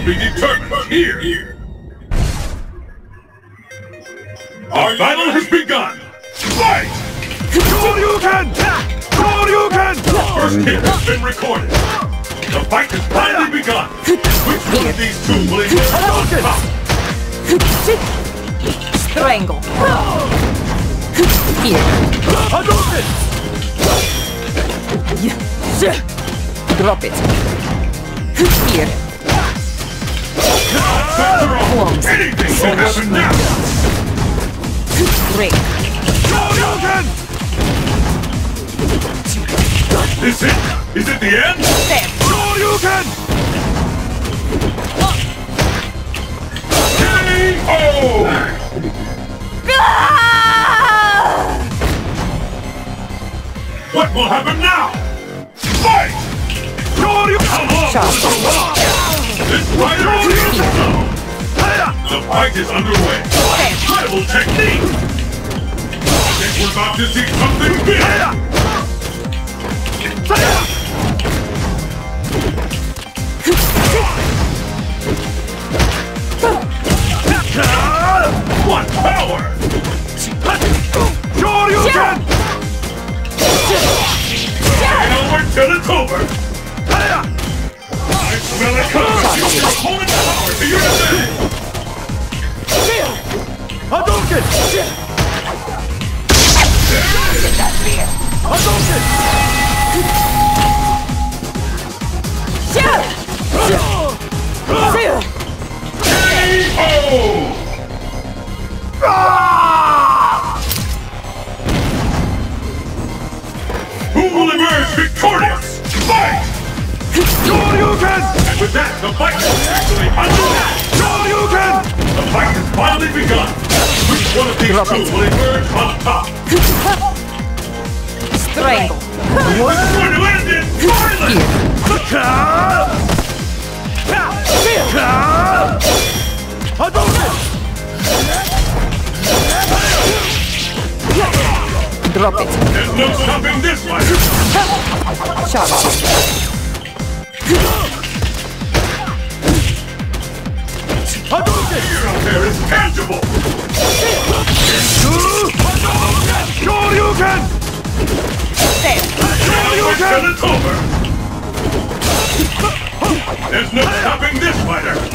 be determined here. Our battle has begun. Fight! Shoryuken! Shoryuken! First hit has been recorded. The fight has finally begun. Which one of these two will emerge on top? Strangle. Here. Hadouken! Drop it. Here. Anything can happen now. Break. Shoryuken! Is it the end? Shoryuken! K.O. What will happen now? Fight! Shoryuken! This fighter is slow. The fight is underway. Incredible technique! I think we're about to see something big! What power! Shoryuken! And over till it's over! I smell it coming! You're holding power to your advantage! Hadouken! Hadouken! K.O. Who will emerge victorious? Fight! Shoryuken! And with that, the fight is actually underway! Shoryuken! The fight has finally begun! Which one of these two will emerge on top? Strangle. This is going to end in violence! Hadouken! Drop it. There's no stopping this fighter! Shot. Hadouken! Here out there is tangible! Shoryuken! Shoryuken! It's over! There's no stopping this fighter!